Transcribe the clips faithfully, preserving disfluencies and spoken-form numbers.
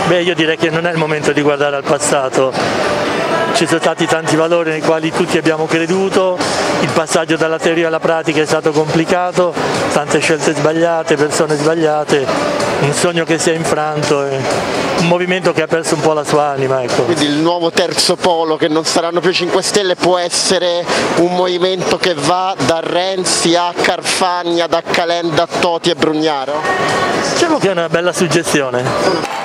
Beh, io direi che non è il momento di guardare al passato. Ci sono stati tanti valori nei quali tutti abbiamo creduto, il passaggio dalla teoria alla pratica è stato complicato, tante scelte sbagliate, persone sbagliate, un sogno che si è infranto, e un movimento che ha perso un po' la sua anima. Ecco. Quindi il nuovo terzo polo, che non saranno più cinque Stelle, può essere un movimento che va da Renzi a Carfagna, da Calenda a Toti e Brugnaro? Diciamo che è una bella suggestione.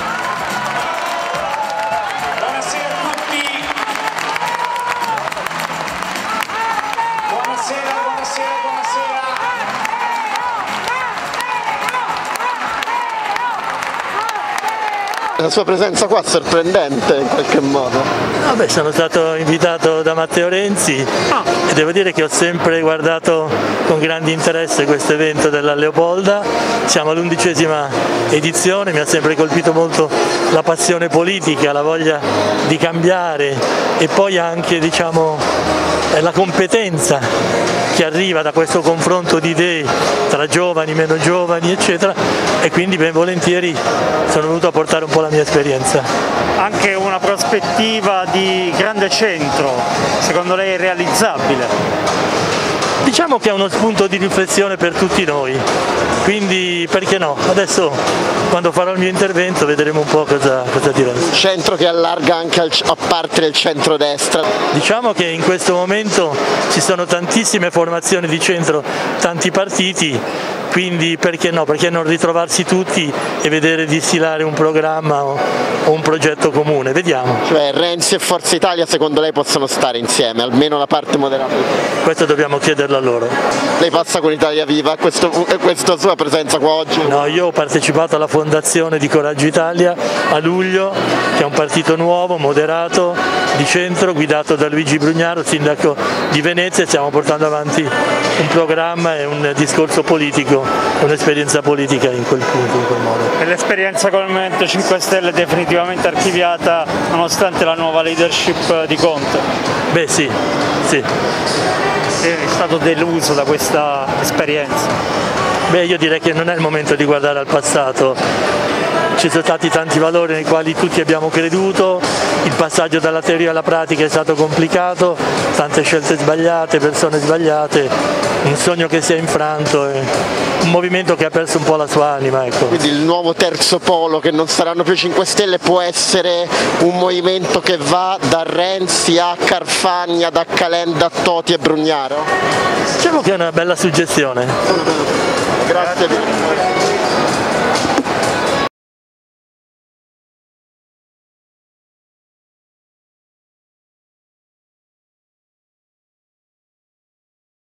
La sua presenza qua è sorprendente in qualche modo. Vabbè, sono stato invitato da Matteo Renzi ah. e devo dire che ho sempre guardato con grande interesse questo evento della Leopolda. Siamo all'undicesima edizione, mi ha sempre colpito molto la passione politica, la voglia di cambiare e poi anche, diciamo, la competenza che arriva da questo confronto di idee tra giovani, meno giovani, eccetera, e quindi ben volentieri sono venuto a portare un po' la mia esperienza. Anche una prospettiva di grande centro, secondo lei è realizzabile? Diciamo che è uno spunto di riflessione per tutti noi, quindi perché no? Adesso quando farò il mio intervento vedremo un po' cosa, cosa dirò. Un centro che allarga anche al, a parte del centrodestra. Diciamo che in questo momento ci sono tantissime formazioni di centro, tanti partiti, quindi perché no? Perché non ritrovarsi tutti e vedere di stilare un programma o, o un progetto comune? Vediamo. Cioè Renzi e Forza Italia secondo lei possono stare insieme, almeno la parte moderata? Questo dobbiamo chiederlo a loro. Lei passa con Italia Viva, questo, questa sua presenza qua oggi? No, io ho partecipato alla fondazione di Coraggio Italia a luglio, che è un partito nuovo, moderato, di centro, guidato da Luigi Brugnaro, sindaco di Venezia, e stiamo portando avanti un programma e un discorso politico, un'esperienza politica in quel punto, in quel modo. E l'esperienza con il Movimento cinque Stelle è definitivamente archiviata nonostante la nuova leadership di Conte? Beh sì, sì. È stato deluso da questa esperienza? Beh, io direi che non è il momento di guardare al passato. Ci sono stati tanti valori nei quali tutti abbiamo creduto, il passaggio dalla teoria alla pratica è stato complicato, tante scelte sbagliate, persone sbagliate, un sogno che si è infranto, e un movimento che ha perso un po' la sua anima. Ecco. Quindi il nuovo terzo polo, che non saranno più cinque Stelle, può essere un movimento che va da Renzi a Carfagna, da Calenda a Toti e Brugnaro? Diciamo che è una bella suggestione. Grazie.